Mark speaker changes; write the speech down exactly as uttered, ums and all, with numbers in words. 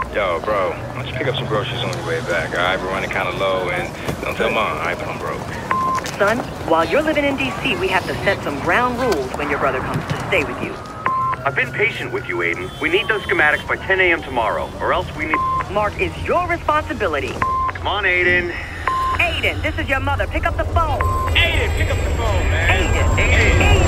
Speaker 1: Yo, bro, why don't you pick up some groceries on your way back, all right? We're running kind of low, and don't tell Mom, all right, but I'm broke.
Speaker 2: Son, while you're living in D C, we have to set some ground rules when your brother comes to stay with you.
Speaker 3: I've been patient with you, Aiden. We need those schematics by ten A M tomorrow, or else we need...
Speaker 2: Mark is your responsibility.
Speaker 3: Come on, Aiden.
Speaker 2: Aiden, this is your mother. Pick up the phone.
Speaker 1: Aiden, pick up the phone, man.
Speaker 2: Aiden.
Speaker 3: Aiden.
Speaker 2: Aiden.